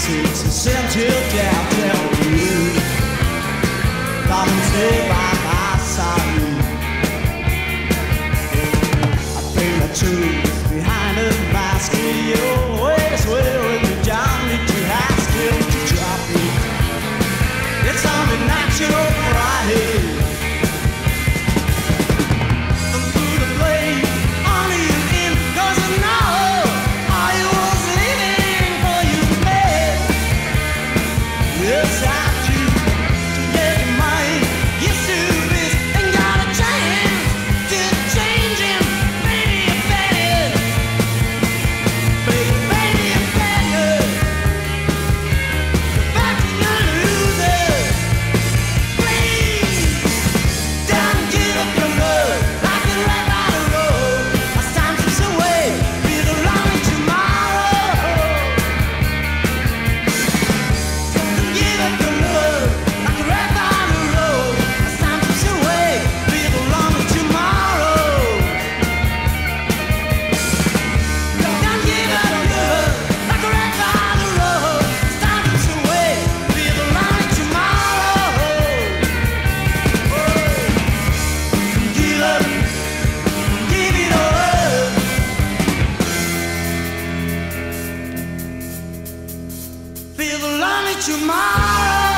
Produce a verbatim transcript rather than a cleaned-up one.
takes a sensitive down, down you. Come and stay by my side. I play my tunes behind a mask. You always will when you down to ask you to drop me. It's only natural pride. Feel the lonely tomorrow.